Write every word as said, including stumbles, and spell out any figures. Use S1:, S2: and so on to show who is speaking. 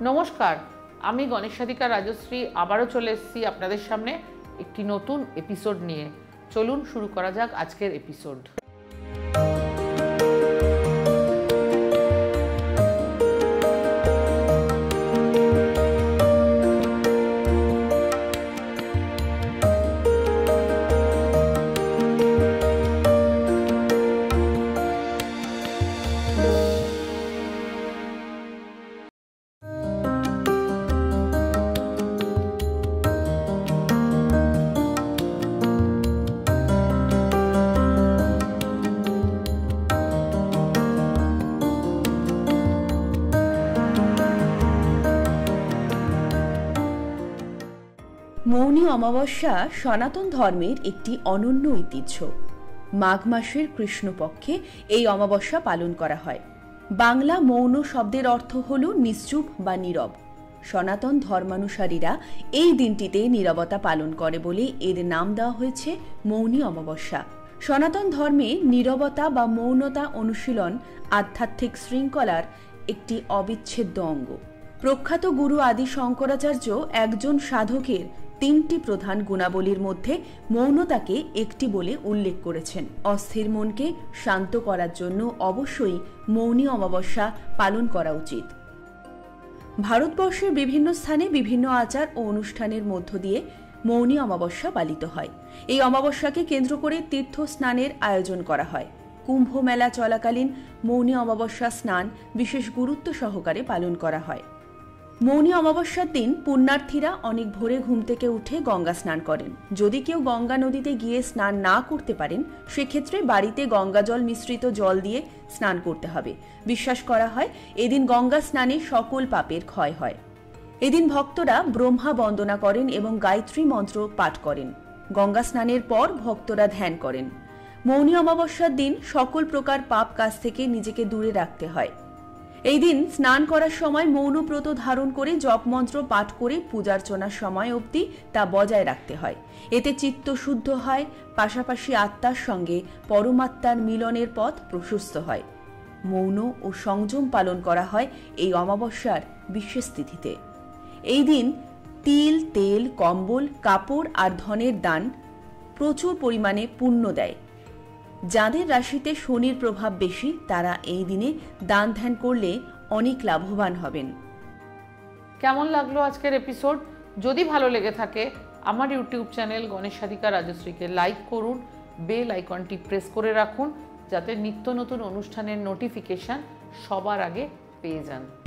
S1: নমস্কার, আমি গণেশাধিকা রাজশ্রী আবারও চলে এসেছি আপনাদের সামনে একটি নতুন এপিসোড নিয়ে। চলুন শুরু করা যাক আজকের এপিসোড।
S2: মৌনী অমাবস্যা সনাতন ধর্মের একটি অনন্য ঐতিহ্য। মাঘ মাসের কৃষ্ণপক্ষে এই অমাবস্যা পালন করা হয়। বাংলা মৌন শব্দের অর্থ হল নিশ্চুপ বা নীরব। সনাতন ধর্মানুসারীরা এই দিনটিতে নীরবতা পালন করে বলে এর নাম দেওয়া হয়েছে মৌনী অমাবস্যা। সনাতন ধর্মে নীরবতা বা মৌনতা অনুশীলন আধ্যাত্মিক শৃঙ্খলার একটি অবিচ্ছেদ্য অঙ্গ। প্রখ্যাত গুরু আদি শঙ্করাচার্য একজন সাধকের তিনটি প্রধান গুণাবলীর মধ্যে মৌনতাকে একটি বলে উল্লেখ করেছেন। অস্থির মনকে শান্ত করার জন্য অবশ্যই মৌনী অমাবস্যা পালন করা উচিত। ভারতবর্ষের বিভিন্ন স্থানে বিভিন্ন আচার ও অনুষ্ঠানের মধ্য দিয়ে মৌনী অমাবস্যা পালিত হয়। এই অমাবস্যাকে কেন্দ্র করে তীর্থ স্নানের আয়োজন করা হয়। কুম্ভ মেলা চলাকালীন মৌনী অমাবস্যা স্নান বিশেষ গুরুত্ব সহকারে পালন করা হয়। মৌনী অমাবস্যার দিন পুণ্যার্থীরা অনেক ভোরে ঘুম থেকে উঠে গঙ্গা স্নান করেন। যদি কেউ গঙ্গা নদীতে গিয়ে স্নান না করতে পারেন, সেক্ষেত্রে বাড়িতে গঙ্গা জল মিশ্রিত জল দিয়ে স্নান করতে হবে। বিশ্বাস করা হয় এদিন গঙ্গা স্নানে সকল পাপের ক্ষয় হয়। এদিন ভক্তরা ব্রহ্মা বন্দনা করেন এবং গায়ত্রী মন্ত্র পাঠ করেন। গঙ্গা স্নানের পর ভক্তরা ধ্যান করেন। মৌনী অমাবস্যার দিন সকল প্রকার পাপ কাজ থেকে নিজেকে দূরে রাখতে হয়। এই দিন স্নান করার সময় মৌনব্রত ধারণ করে জপ মন্ত্র পাঠ করে পূজার্চনার সময় অবধি তা বজায় রাখতে হয়। এতে চিত্ত শুদ্ধ হয়, পাশাপাশি আত্মার সঙ্গে পরমাত্মার মিলনের পথ প্রশস্ত হয়। মৌন ও সংযম পালন করা হয় এই অমাবস্যার বিশেষ তিথিতে। এই দিন তিল, তেল, কম্বল, কাপড় আর ধনের দান প্রচুর পরিমাণে পুণ্য দেয়। যাদের রাশিতে শনির প্রভাব বেশি তারা এই দিনে দান ধ্যান করলে অনেক লাভবান হবেন।
S1: কেমন লাগলো আজকের এপিসোড? যদি ভালো লেগে থাকে আমার ইউটিউব চ্যানেল গণেশাধিকা রাজশ্রীকে লাইক করুন, বেল আইকনটি প্রেস করে রাখুন যাতে নিত্য নতুন অনুষ্ঠানের নোটিফিকেশন সবার আগে পেয়ে যান।